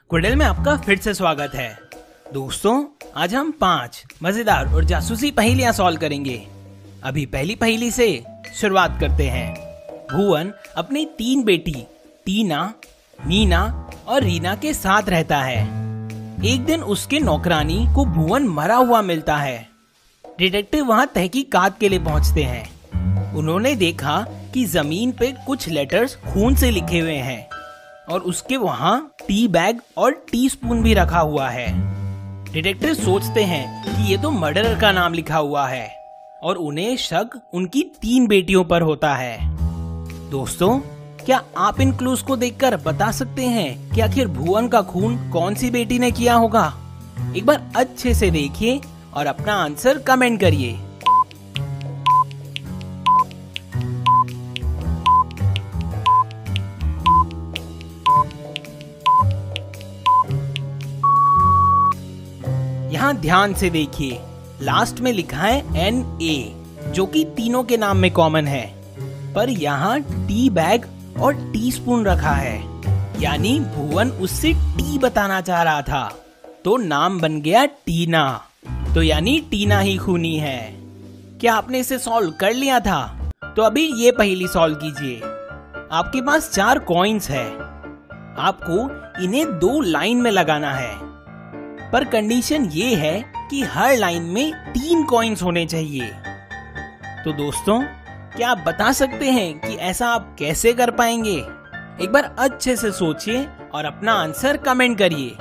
क्विडल में आपका फिर से स्वागत है। दोस्तों, आज हम 5 मजेदार और जासूसी पहेलियां सॉल्व करेंगे। अभी पहली पहेली से शुरुआत करते हैं। भुवन अपनी 3 बेटी टीना, मीना और रीना के साथ रहता है। एक दिन उसके नौकरानी को भुवन मरा हुआ मिलता है। डिटेक्टिव वहां तहकीकात के लिए पहुंचते हैं। उन्होंने देखा कि जमीन पे कुछ लेटर्स खून से लिखे हुए हैं और उसके वहां टी बैग और टी स्पून भी रखा हुआ है। डिटेक्टिव सोचते हैं कि ये तो मर्डरर का नाम लिखा हुआ है और उन्हें शक उनकी 3 बेटियों पर होता है। दोस्तों, क्या आप इन क्लूज को देखकर बता सकते हैं कि आखिर भुवन का खून कौन सी बेटी ने किया होगा? एक बार अच्छे से देखिए और अपना आंसर कमेंट करिए। यहाँ ध्यान से देखिए, लास्ट में लिखा है NA, जो कि तीनों के नाम में कॉमन है, पर यहाँ टी बैग और टी स्पून रखा है, यानी भुवन उससे टी बताना चाह रहा था, तो नाम बन गया टीना। तो यानी टीना ही खूनी है। क्या आपने इसे सॉल्व कर लिया था? तो अभी ये पहेली सॉल्व कीजिए। आपके पास 4 कॉइन्स है। आपको इन्हें 2 लाइन में लगाना है, पर कंडीशन ये है कि हर लाइन में 3 कॉइन्स होने चाहिए। तो दोस्तों, क्या आप बता सकते हैं कि ऐसा आप कैसे कर पाएंगे? एक बार अच्छे से सोचिए और अपना आंसर कमेंट करिए।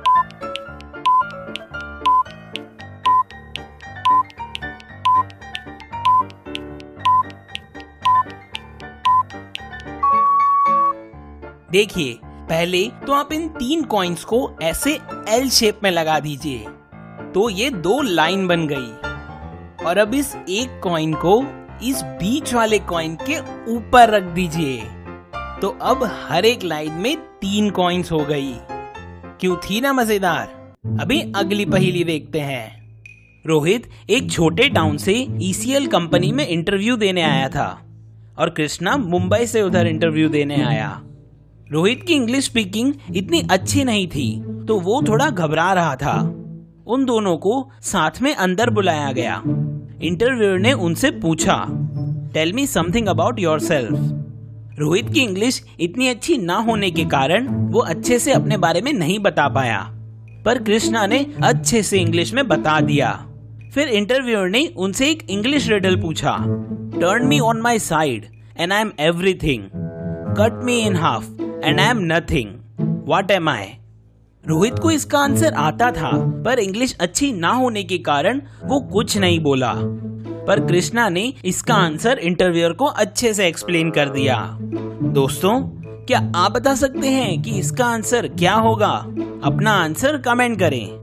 देखिए, पहले तो आप इन 3 कॉइन्स को ऐसे एल शेप में लगा दीजिए, तो ये 2 लाइन बन गई। और अब इस एक कॉइन को इस बीच वाले कॉइन के ऊपर रख दीजिए, तो अब हर एक लाइन में 3 कॉइन्स हो गई। क्यों थी ना मजेदार? अभी अगली पहेली देखते हैं। रोहित एक छोटे टाउन से ECL कंपनी में इंटरव्यू देने आया था और कृष्णा मुंबई से उधर इंटरव्यू देने आया। रोहित की इंग्लिश स्पीकिंग इतनी अच्छी नहीं थी, तो वो थोड़ा घबरा रहा था। उन दोनों को साथ में अंदर बुलाया गया। इंटरव्यूअर ने उनसे पूछा, tell me something about yourself. Rohit की इंग्लिश इतनी अच्छी ना होने के कारण वो अच्छे से अपने बारे में नहीं बता पाया, पर कृष्णा ने अच्छे से इंग्लिश में बता दिया। फिर इंटरव्यूअर ने उनसे एक इंग्लिश रिडल पूछा, turn me on my side and I am everything, cut me in half and I am nothing. What am I? Rohit को इसका आंसर आता था, पर इंग्लिश अच्छी ना होने के कारण वो कुछ नहीं बोला। पर कृष्णा ने इसका आंसर इंटरव्यूअर को अच्छे से एक्सप्लेन कर दिया। दोस्तों, क्या आप बता सकते हैं कि इसका आंसर क्या होगा? अपना आंसर कमेंट करें।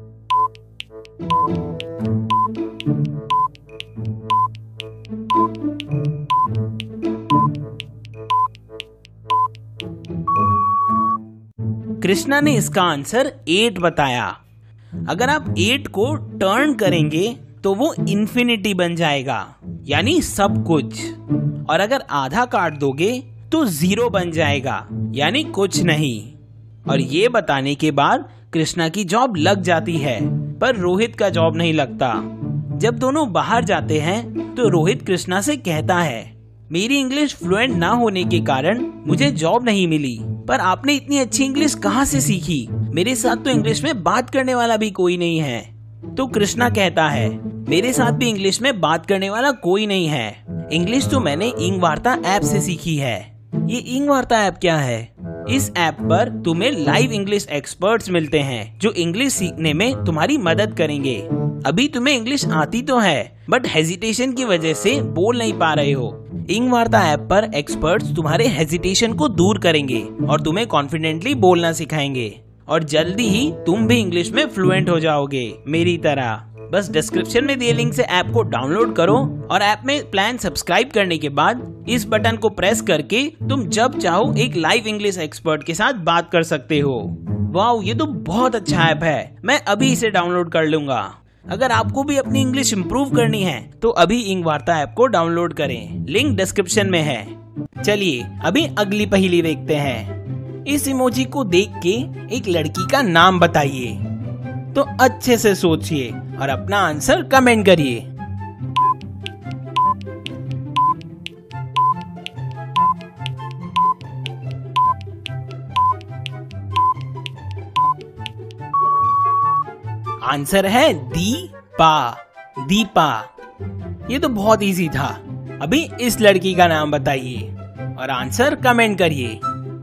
कृष्णा ने इसका आंसर 8 बताया। अगर आप 8 को टर्न करेंगे तो वो इन्फिनिटी बन जाएगा, यानी सब कुछ। और अगर आधा काट दोगे तो 0 बन जाएगा, यानी कुछ नहीं। और ये बताने के बाद कृष्णा की जॉब लग जाती है, पर रोहित का जॉब नहीं लगता। जब दोनों बाहर जाते हैं तो रोहित कृष्णा से कहता है, मेरी इंग्लिश फ्लुएंट ना होने के कारण मुझे जॉब नहीं मिली, पर आपने इतनी अच्छी इंग्लिश कहाँ से सीखी? मेरे साथ तो इंग्लिश में बात करने वाला भी कोई नहीं है। तो कृष्णा कहता है, मेरे साथ भी इंग्लिश में बात करने वाला कोई नहीं है। इंग्लिश तो मैंने इंगवार्ता ऐप से सीखी है। ये इंगवार्ता ऐप क्या है? इस ऐप पर तुम्हें लाइव इंग्लिश एक्सपर्ट्स मिलते हैं जो इंग्लिश सीखने में तुम्हारी मदद करेंगे। अभी तुम्हें इंग्लिश आती तो है, बट हेजिटेशन की वजह से बोल नहीं पा रहे हो। इंगवार्ता ऐप पर एक्सपर्ट्स तुम्हारे हेजिटेशन को दूर करेंगे और तुम्हें कॉन्फिडेंटली बोलना सिखाएंगे, और जल्दी ही तुम भी इंग्लिश में फ्लुएंट हो जाओगे मेरी तरह। बस डिस्क्रिप्शन में दिए लिंक से ऐप को डाउनलोड करो और ऐप में प्लान सब्सक्राइब करने के बाद इस बटन को प्रेस करके तुम जब चाहो एक लाइव इंग्लिश एक्सपर्ट के साथ बात कर सकते हो। वाओ, ये तो बहुत अच्छा ऐप है। मैं अभी इसे डाउनलोड कर लूंगा। अगर आपको भी अपनी इंग्लिश इंप्रूव करनी है तो अभी इंगवार्ता ऐप को डाउनलोड करें, लिंक डिस्क्रिप्शन में है। चलिए अभी अगली पहेली देखते हैं। इस इमोजी को देख के एक लड़की का नाम बताइए। तो अच्छे से सोचिए और अपना आंसर कमेंट करिए। आंसर है दीपा। दीपा। ये तो बहुत इजी था। अभी इस लड़की का नाम बताइए और आंसर कमेंट करिए।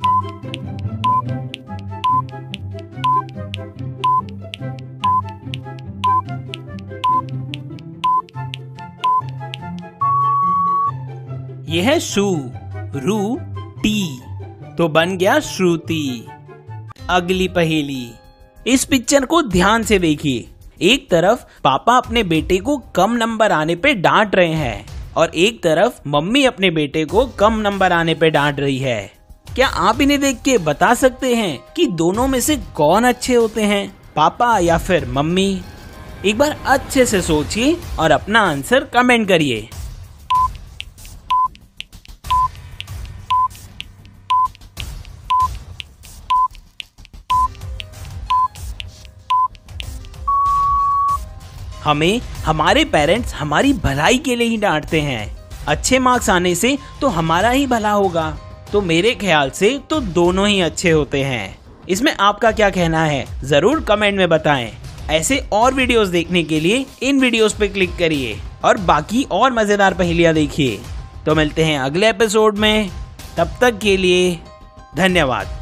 ये है शू। रू टी। तो बन गया श्रुति। अगली पहेली। इस पिक्चर को ध्यान से देखिए। एक तरफ पापा अपने बेटे को कम नंबर आने पे डांट रहे हैं और एक तरफ मम्मी अपने बेटे को कम नंबर आने पे डांट रही है। क्या आप इन्हें देख के बता सकते हैं कि दोनों में से कौन अच्छे होते हैं, पापा या फिर मम्मी? एक बार अच्छे से सोचिए और अपना आंसर कमेंट करिए। हमें हमारे पेरेंट्स हमारी भलाई के लिए ही डांटते हैं। अच्छे मार्क्स आने से तो हमारा ही भला होगा। तो मेरे ख्याल से तो दोनों ही अच्छे होते हैं। इसमें आपका क्या कहना है जरूर कमेंट में बताएं। ऐसे और वीडियोस देखने के लिए इन वीडियोस पे क्लिक करिए और बाकी और मजेदार पहेलियां देखिए। तो मिलते हैं अगले एपिसोड में। तब तक के लिए धन्यवाद।